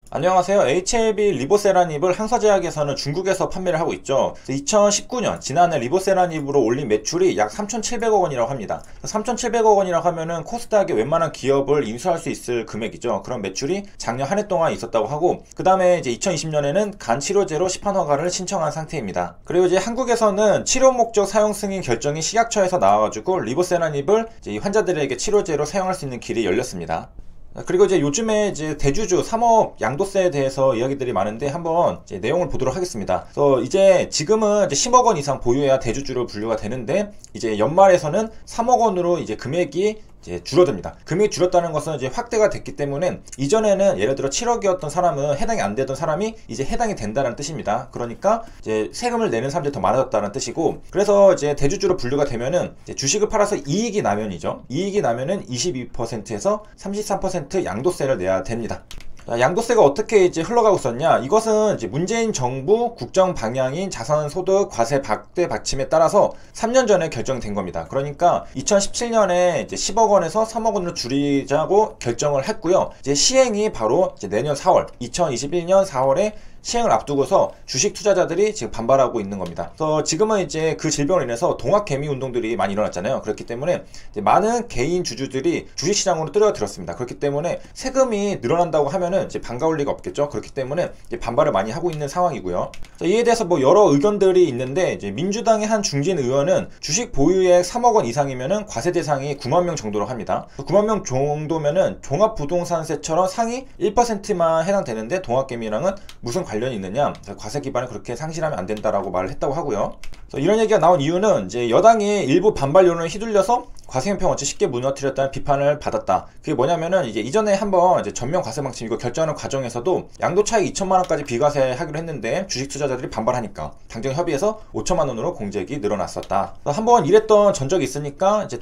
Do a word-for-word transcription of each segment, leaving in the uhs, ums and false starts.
안녕하세요. 에이치엘비 리보세라닙을 항사제약에서는 중국에서 판매를 하고 있죠. 이천십구 년 지난해 리보세라닙으로 올린 매출이 약 삼천칠백억 원이라고 합니다. 삼천칠백억 원이라고 하면은 코스닥의 웬만한 기업을 인수할 수 있을 금액이죠. 그런 매출이 작년 한 해 동안 있었다고 하고, 그 다음에 이제 이천이십 년에는 간 치료제로 시판 허가를 신청한 상태입니다. 그리고 이제 한국에서는 치료 목적 사용 승인 결정이 식약처에서 나와가지고 리보세라닙을 이제 이 환자들에게 치료제로 사용할 수 있는 길이 열렸습니다. 그리고 이제 요즘에 이제 대주주 삼억 양도세에 대해서 이야기들이 많은데 한번 이제 내용을 보도록 하겠습니다. 그래서 이제 지금은 이제 십억 원 이상 보유해야 대주주로 분류가 되는데, 이제 연말에서는 삼억 원으로 이제 금액이 이제 줄어듭니다. 금액이 줄었다는 것은 이제 확대가 됐기 때문에, 이전에는 예를 들어 칠억이었던 사람은 해당이 안 되던 사람이 이제 해당이 된다는 뜻입니다. 그러니까 이제 세금을 내는 사람들이 더 많아졌다는 뜻이고, 그래서 이제 대주주로 분류가 되면은 이제 주식을 팔아서 이익이 나면이죠. 이익이 나면은 이십이 퍼센트에서 삼십삼 퍼센트 양도세를 내야 됩니다. 양도세가 어떻게 이제 흘러가고 있었냐? 이것은 이제 문재인 정부 국정 방향인 자산소득 과세 확대 받침에 따라서 삼 년 전에 결정된 겁니다. 그러니까 이천십칠 년에 이제 십억 원에서 삼억 원으로 줄이자고 결정을 했고요. 이제 시행이 바로 이제 내년 사월, 이천이십일 년 사월에 시행을 앞두고서 주식 투자자들이 지금 반발하고 있는 겁니다. 그래서 지금은 이제 그 질병으로 인해서 동학개미 운동들이 많이 일어났잖아요. 그렇기 때문에 이제 많은 개인 주주들이 주식시장으로 뛰어들었습니다. 그렇기 때문에 세금이 늘어난다고 하면은 이제 반가울 리가 없겠죠. 그렇기 때문에 이제 반발을 많이 하고 있는 상황이고요. 이에 대해서 뭐 여러 의견들이 있는데, 이제 민주당의 한 중진 의원은 주식 보유액 삼억 원 이상이면은 과세 대상이 구만 명 정도로 합니다. 구만 명 정도면은 종합부동산세처럼 상위 일 퍼센트만 해당되는데 동학개미랑은 무슨 관련이 있느냐, 과세 기반을 그렇게 상실하면 안 된다라고 말을 했다고 하고요. 이런 얘기가 나온 이유는 이제 여당이 일부 반발 여론을 휘둘려서 과세 형평 원칙 쉽게 무너뜨렸다는 비판을 받았다. 그게 뭐냐면은 이제 이전에 한번 이제 전면 과세 방침 이거 결정하는 과정에서도 양도 차익 이천만 원까지 비과세 하기로 했는데 주식 투자자들이 반발하니까 당정 협의해서 오천만 원으로 공제액이 늘어났었다. 한번 이랬던 전적이 있으니까 이제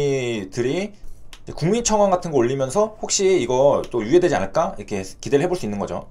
동학개미들이 국민청원 같은 거 올리면서 혹시 이거 또 유예되지 않을까 이렇게 기대를 해볼 수 있는 거죠.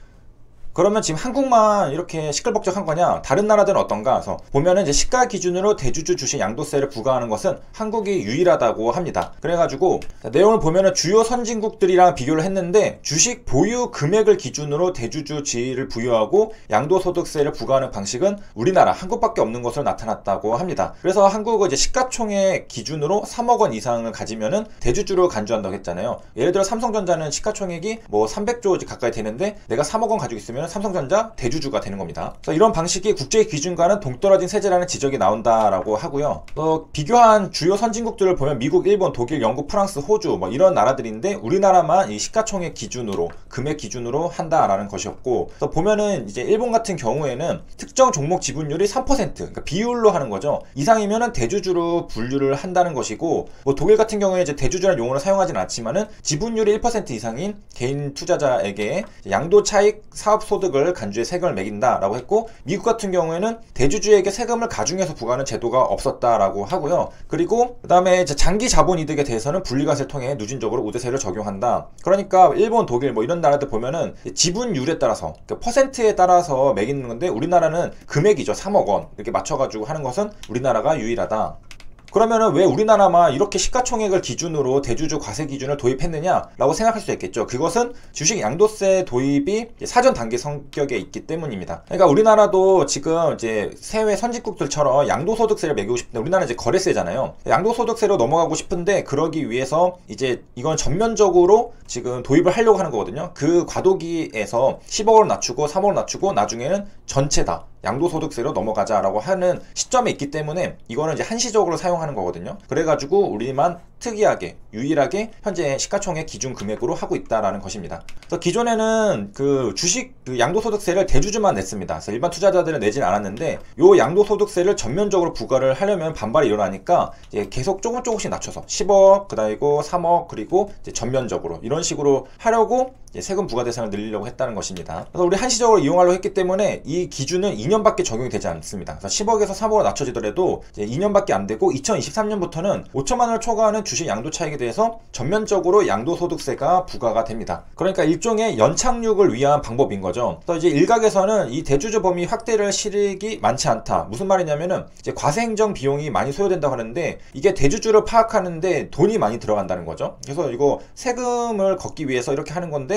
그러면 지금 한국만 이렇게 시끌벅적한 거냐? 다른 나라들은 어떤가? 그래서 보면은 이제 시가 기준으로 대주주 주식 양도세를 부과하는 것은 한국이 유일하다고 합니다. 그래가지고 내용을 보면은 주요 선진국들이랑 비교를 했는데, 주식 보유 금액을 기준으로 대주주 지위를 부여하고 양도소득세를 부과하는 방식은 우리나라 한국밖에 없는 것으로 나타났다고 합니다. 그래서 한국은 이제 시가총액 기준으로 삼억 원 이상을 가지면은 대주주로 간주한다고 했잖아요. 예를 들어 삼성전자는 시가총액이 뭐 삼백조 가까이 되는데 내가 삼억 원 가지고 있으면 삼성전자 대주주가 되는 겁니다. 그래서 이런 방식이 국제 기준과는 동떨어진 세제라는 지적이 나온다라고 하고요. 어, 비교한 주요 선진국들을 보면 미국, 일본, 독일, 영국, 프랑스, 호주 뭐 이런 나라들인데, 우리나라만 이 시가총액 기준으로 금액 기준으로 한다라는 것이었고, 그래서 보면은 이제 일본 같은 경우에는 특정 종목 지분율이 삼 퍼센트, 그러니까 비율로 하는 거죠. 이상이면은 대주주로 분류를 한다는 것이고, 뭐 독일 같은 경우에 이제 대주주라는 용어를 사용하지는 않지만은 지분율이 일 퍼센트 이상인 개인 투자자에게 양도 차익 사업 소득을 간주해 세금을 매긴다라고 했고, 미국 같은 경우에는 대주주에게 세금을 가중해서 부과하는 제도가 없었다라고 하고요. 그리고 그 다음에 이제 장기 자본 이득에 대해서는 분리과세를 통해 누진적으로 우대세를 적용한다. 그러니까 일본, 독일 뭐 이런 나라들 보면은 지분율에 따라서, 그러니까 퍼센트에 따라서 매기는 건데, 우리나라는 금액이죠. 삼억 원 이렇게 맞춰가지고 하는 것은 우리나라가 유일하다. 그러면은 왜 우리나라만 이렇게 시가총액을 기준으로 대주주 과세 기준을 도입했느냐라고 생각할 수 있겠죠. 그것은 주식 양도세 도입이 사전 단계 성격에 있기 때문입니다. 그러니까 우리나라도 지금 이제 세계 선진국들처럼 양도소득세를 매기고 싶은데, 우리나라는 이제 거래세잖아요. 양도소득세로 넘어가고 싶은데, 그러기 위해서 이제 이건 전면적으로 지금 도입을 하려고 하는 거거든요. 그 과도기에서 십억 원을 낮추고 삼억 원을 낮추고 나중에는 전체 다 양도소득세로 넘어가자라고 하는 시점에 있기 때문에 이거는 이제 한시적으로 사용하는 거거든요. 그래가지고 우리만 특이하게 유일하게 현재 시가총액 기준 금액으로 하고 있다라는 것입니다. 그래서 기존에는 그 주식 그 양도소득세를 대주주만 냈습니다. 그래서 일반 투자자들은 내진 않았는데, 요 양도소득세를 전면적으로 부과를 하려면 반발이 일어나니까 이제 계속 조금 조금씩 낮춰서 십억, 그다음이고 삼억, 그리고 이제 전면적으로 이런 식으로 하려고 세금 부과 대상을 늘리려고 했다는 것입니다. 그래서 우리 한시적으로 이용하려고 했기 때문에 이 기준은 이 년밖에 적용이 되지 않습니다. 그래서 십억에서 삼억으로 낮춰지더라도 이제 이 년밖에 안 되고, 이천이십삼 년부터는 오천만 원을 초과하는 주식 양도 차익에 대해서 전면적으로 양도소득세가 부과가 됩니다. 그러니까 일종의 연착륙을 위한 방법인 거죠. 그래서 이제 일각에서는 이 대주주 범위 확대를 실익이 많지 않다. 무슨 말이냐면은 이제 과세행정 비용이 많이 소요된다고 하는데, 이게 대주주를 파악하는데 돈이 많이 들어간다는 거죠. 그래서 이거 세금을 걷기 위해서 이렇게 하는 건데,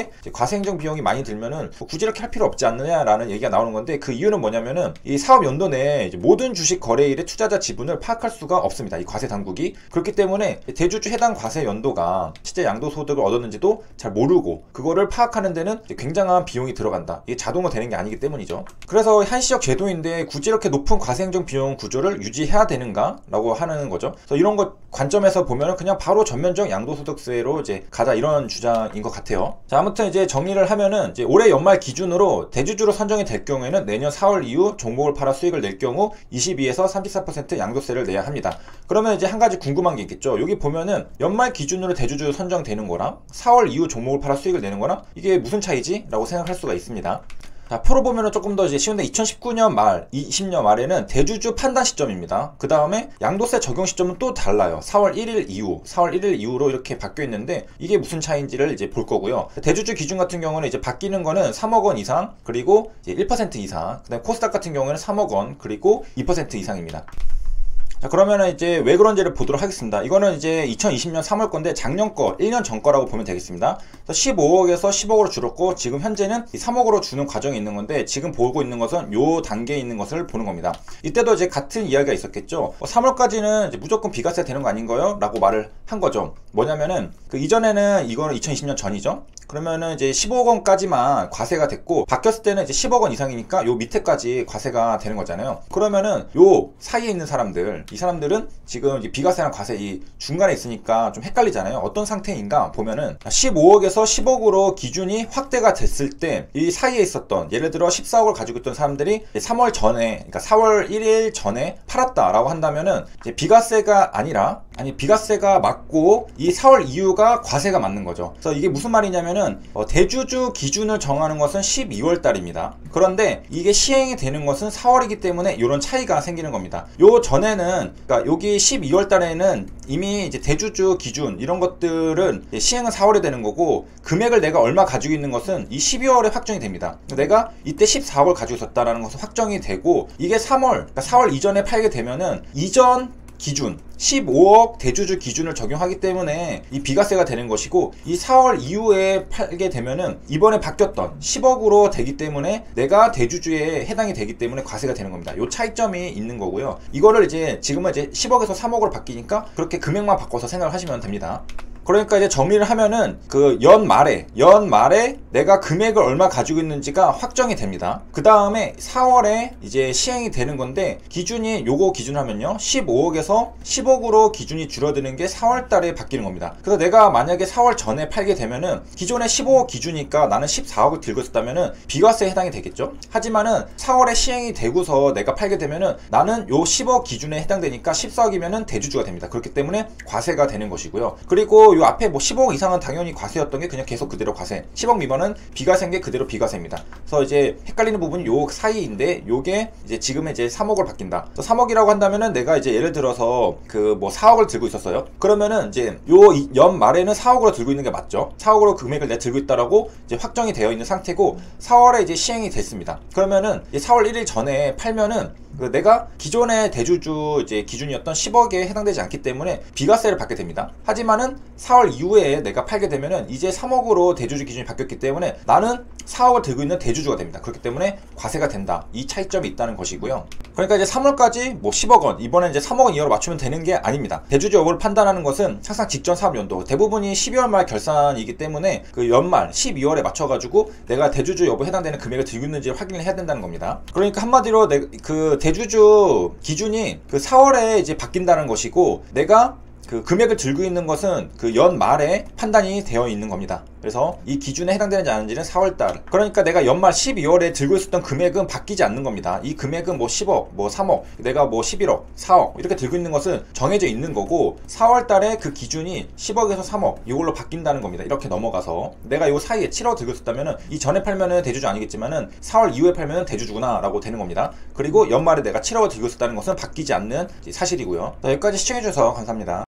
이렇게 과세행정 비용이 많이 들면은 뭐 굳이 이렇게 할 필요 없지 않느냐라는 얘기가 나오는 건데, 그 이유는 뭐냐면은 이 사업 연도 내에 모든 주식 거래일의 투자자 지분을 파악할 수가 없습니다, 이 과세 당국이. 그렇기 때문에 대주주 해당 과세 연도가 실제 양도소득을 얻었는지도 잘 모르고 그거를 파악하는 데는 굉장한 비용이 들어간다. 이게 자동으로 되는 게 아니기 때문이죠. 그래서 한시적 제도인데 굳이 이렇게 높은 과세행정 비용 구조를 유지해야 되는가 라고 하는 거죠. 그래서 이런 것 관점에서 보면은 그냥 바로 전면적 양도소득세로 이제 가자, 이런 주장인 것 같아요. 자, 아무튼 이제 정리를 하면은 이제 올해 연말 기준으로 대주주로 선정이 될 경우에는 내년 사월 이후 종목을 팔아 수익을 낼 경우 이십이에서 삼십사 퍼센트 양도세를 내야 합니다. 그러면 이제 한 가지 궁금한 게 있겠죠. 여기 보면은 연말 기준으로 대주주 선정되는 거랑 사월 이후 종목을 팔아 수익을 내는 거랑 이게 무슨 차이지? 라고 생각할 수가 있습니다. 자, 표로 보면은 조금 더 이제 쉬운데, 이천십구 년 말, 이십 년 말에는 대주주 판단 시점입니다. 그 다음에 양도세 적용 시점은 또 달라요. 사월 일일 이후, 사월 일일 이후로 이렇게 바뀌어 있는데, 이게 무슨 차이인지를 이제 볼 거고요. 대주주 기준 같은 경우는 이제 바뀌는 거는 삼억 원 이상, 그리고 이제 일 퍼센트 이상, 그 다음에 코스닥 같은 경우에는 삼억 원, 그리고 이 퍼센트 이상입니다. 자, 그러면은 이제 왜 그런지를 보도록 하겠습니다. 이거는 이제 이천이십 년 삼월 건데 작년 거, 일 년 전 거라고 보면 되겠습니다. 십오억에서 십억으로 줄었고 지금 현재는 삼억으로 주는 과정이 있는 건데, 지금 보고 있는 것은 요 단계에 있는 것을 보는 겁니다. 이때도 이제 같은 이야기가 있었겠죠. 삼월까지는 이제 무조건 비과세 되는 거 아닌가요? 라고 말을 한 거죠. 뭐냐면은 그 이전에는 이거는 이천이십 년 전이죠. 그러면은 이제 십오억 원까지만 과세가 됐고, 바뀌었을 때는 이제 십억 원 이상이니까 요 밑에까지 과세가 되는 거잖아요. 그러면은 요 사이에 있는 사람들, 이 사람들은 지금 이제 비과세랑 과세 이 중간에 있으니까 좀 헷갈리잖아요. 어떤 상태인가 보면은 십오억에서 십억으로 기준이 확대가 됐을 때 이 사이에 있었던, 예를 들어 십사억을 가지고 있던 사람들이 삼월 전에, 그러니까 사월 일일 전에 팔았다라고 한다면은 이제 비과세가 아니라, 아니 비과세가 맞고 이 사월 이후가 과세가 맞는 거죠. 그래서 이게 무슨 말이냐면은 어, 대주주 기준을 정하는 것은 십이월 달입니다. 그런데 이게 시행이 되는 것은 사월이기 때문에 이런 차이가 생기는 겁니다. 요 전에는, 그러니까 여기 십이월 달에는 이미 이제 대주주 기준 이런 것들은 시행은 사월에 되는 거고, 금액을 내가 얼마 가지고 있는 것은 이 십이월에 확정이 됩니다. 내가 이때 십사억을 가지고 있었다라는 것은 확정이 되고, 이게 삼월, 그러니까 사월 이전에 팔게 되면은 이전 기준 십오억 대주주 기준을 적용하기 때문에 이 비과세가 되는 것이고, 이 사월 이후에 팔게 되면은 이번에 바뀌었던 십억으로 되기 때문에 내가 대주주에 해당이 되기 때문에 과세가 되는 겁니다. 요 차이점이 있는 거고요. 이거를 이제 지금은 이제 십억에서 삼억으로 바뀌니까 그렇게 금액만 바꿔서 생각을 하시면 됩니다. 그러니까 이제 정리를 하면은 그 연말에 연말에 내가 금액을 얼마 가지고 있는지가 확정이 됩니다. 그 다음에 사월에 이제 시행이 되는 건데, 기준이 요거 기준 하면요 십오억에서 십억으로 기준이 줄어드는 게 사월 달에 바뀌는 겁니다. 그래서 내가 만약에 사월 전에 팔게 되면은 기존에 십오억 기준이니까 나는 십사억을 들고 있었다면은 비과세에 해당이 되겠죠. 하지만은 사월에 시행이 되고서 내가 팔게 되면은 나는 요 십억 기준에 해당되니까 십사억이면은 대주주가 됩니다. 그렇기 때문에 과세가 되는 것이고요. 그리고 요 앞에 뭐 십억 이상은 당연히 과세였던 게 그냥 계속 그대로 과세, 십억 미만은 비과세인 게 그대로 비과세입니다. 그래서 이제 헷갈리는 부분이 요 사이인데, 요게 이제 지금은 이제 삼억을 바뀐다. 삼억이라고 한다면은 내가 이제 예를 들어서 그 뭐 사억을 들고 있었어요. 그러면은 이제 요 연말에는 사억으로 들고 있는 게 맞죠. 사억으로 금액을 내가 들고 있다라고 이제 확정이 되어 있는 상태고, 사월에 이제 시행이 됐습니다. 그러면은 사월 일일 전에 팔면은 그 내가 기존의 대주주 이제 기준이었던 십억에 해당되지 않기 때문에 비과세를 받게 됩니다. 하지만은 사월 이후에 내가 팔게 되면은 이제 삼억으로 대주주 기준이 바뀌었기 때문에 나는 사억을 들고 있는 대주주가 됩니다. 그렇기 때문에 과세가 된다. 이 차이점이 있다는 것이고요. 그러니까 이제 삼월까지 뭐 십억 원, 이번에 이제 삼억 원 이하로 맞추면 되는 게 아닙니다. 대주주 여부를 판단하는 것은 항상 직전 사업연도, 대부분이 십이월 말 결산이기 때문에 그 연말 십이월에 맞춰가지고 내가 대주주 여부에 해당되는 금액을 들고 있는지 확인을 해야 된다는 겁니다. 그러니까 한마디로 내, 그 대주주 기준이 그 사월에 이제 바뀐다는 것이고, 내가 그 금액을 들고 있는 것은 그 연말에 판단이 되어 있는 겁니다. 그래서 이 기준에 해당되는지 아닌지는 사월달, 그러니까 내가 연말 십이월에 들고 있었던 금액은 바뀌지 않는 겁니다. 이 금액은 뭐 십억, 뭐 삼억, 내가 뭐 십일억, 사억 이렇게 들고 있는 것은 정해져 있는 거고, 사월달에 그 기준이 십억에서 삼억 이걸로 바뀐다는 겁니다. 이렇게 넘어가서 내가 요 사이에 칠억 들고 있었다면은 이 전에 팔면은 대주주 아니겠지만은 사월 이후에 팔면은 대주주구나 라고 되는 겁니다. 그리고 연말에 내가 칠억을 들고 있었다는 것은 바뀌지 않는 사실이고요. 여기까지 시청해주셔서 감사합니다.